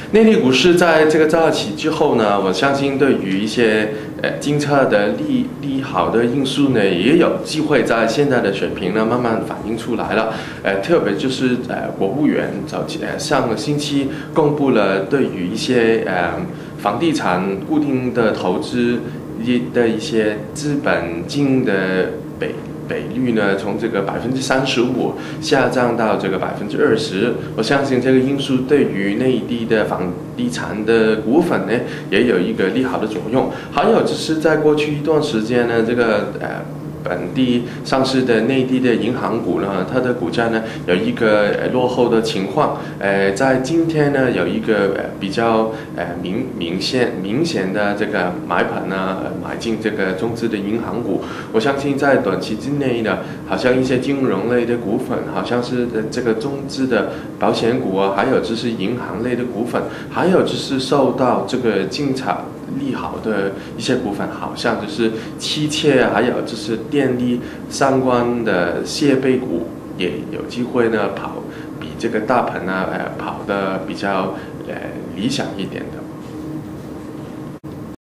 内地股市在这个召起之后呢，我相信对于一些政策的利好的因素呢，也有机会在现在的水平呢慢慢反映出来了。特别就是国务院上个星期公布了对于一些房地产固定的投资的一些资本金的比率呢，从这个35%下降到这个20%。我相信这个因素对于内地的房地产的股份呢，也有一个利好的作用。还有就是在过去一段时间呢，这个本地上市的内地的银行股呢，它的股价呢有一个落后的情况。在今天呢有一个比较明显的这个买盘呢，买进这个中资的银行股。我相信在短期之内呢，好像一些金融类的股份，好像是这个中资的保险股啊，还有就是银行类的股份，还有就是受到这个政策利好的一些股份，好像就是汽车，还有就是电力相关的设备股，也有机会呢比这个大盘呢跑得比较理想一点的。